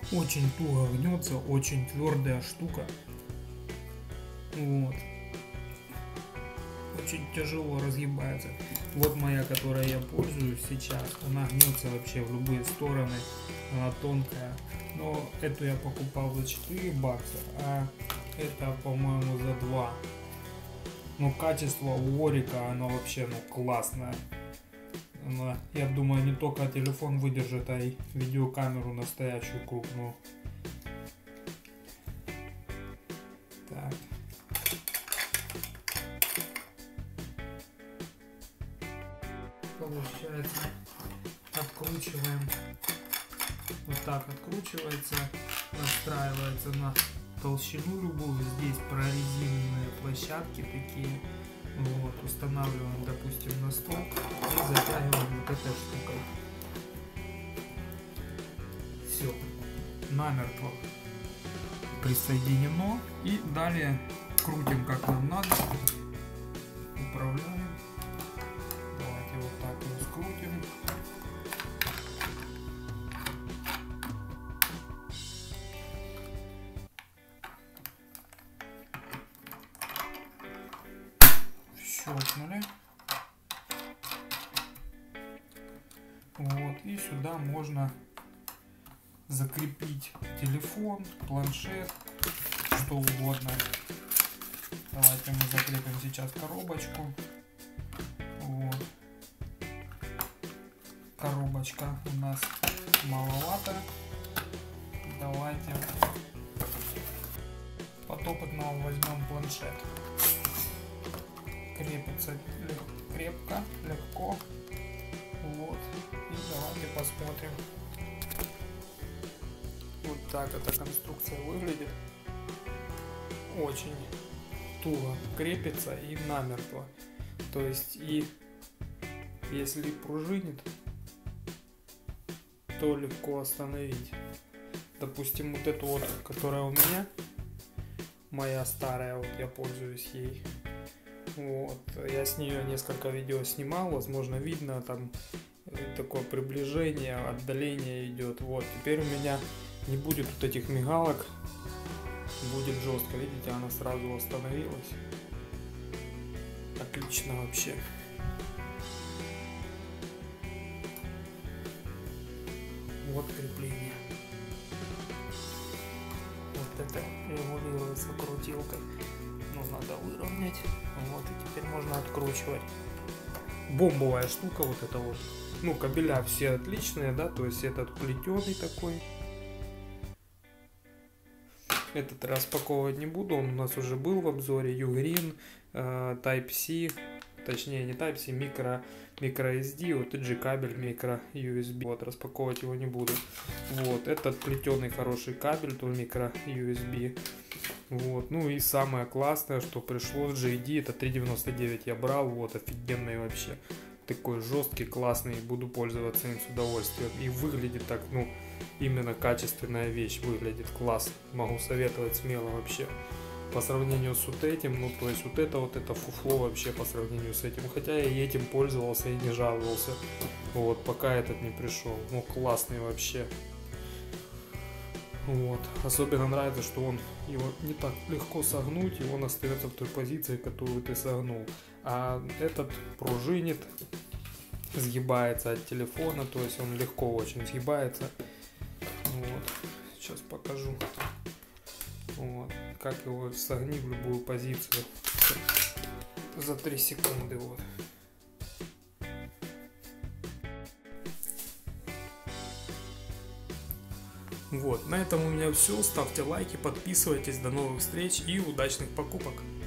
Очень туго гнется, очень твердая штука. Вот. Очень тяжело разгибается. Вот моя, которой я пользуюсь сейчас, она гнется вообще в любые стороны, она тонкая. Но эту я покупал за 4 бакса, а это, по-моему, за 2. Но качество у Орика, оно вообще классное. Я думаю, не только телефон выдержит, а и видеокамеру настоящую крупную. Так. Получается, откручиваем. Вот так откручивается, настраивается на толщину любую. Здесь прорезиненные площадки такие. Вот, устанавливаем, допустим, на стол и затягиваем вот этой штукой. Все, намертво присоединено. И далее крутим как нам надо. Управляем. Давайте вот так его скрутим. Щелкнули. Вот, и сюда можно закрепить телефон, планшет, что угодно. Давайте мы закрепим сейчас коробочку. Вот. Коробочка у нас маловато. Давайте подопытного возьмем планшет. Крепится крепко, легко. Вот. И давайте посмотрим. Вот так эта конструкция выглядит. Очень туго крепится и намертво. То есть, и если пружинит, то легко остановить. Допустим, вот эту вот, которая у меня, моя старая, вот я пользуюсь ей. Вот, я с нее несколько видео снимал, возможно, видно там такое приближение, отдаление идет. Вот, теперь у меня не будет вот этих мигалок, будет жестко, видите, она сразу остановилась. Отлично вообще. Вот крепление. Вот это регулируется крутилкой. Ну, надо выровнять. Вот, и теперь можно откручивать. Бомбовая штука вот эта вот. Ну, кабеля все отличные, да, то есть этот плетеный такой. Этот распаковывать не буду, он у нас уже был в обзоре. Ugreen, Type-C, точнее не Type-C, microSD, вот тот же кабель micro USB. Вот, распаковывать его не буду. Вот, этот плетеный хороший кабель, то micro USB. Вот, ну и самое классное, что пришло с JD, это 3,99 я брал, вот, офигенный вообще. Такой жесткий, классный, буду пользоваться им с удовольствием. И выглядит так, ну, именно качественная вещь, выглядит класс. Могу советовать смело вообще. По сравнению с вот этим, ну, то есть вот это фуфло вообще по сравнению с этим. Хотя я и этим пользовался и не жаловался. Вот, пока этот не пришел. Ну, классный вообще. Вот. Особенно нравится, что его не так легко согнуть, и он остается в той позиции, которую ты согнул. А этот пружинит, сгибается от телефона, то есть он легко очень сгибается. Вот. Сейчас покажу. Вот. Как его согни в любую позицию за 3 секунды. Вот. Вот, на этом у меня все. Ставьте лайки, подписывайтесь. До новых встреч и удачных покупок.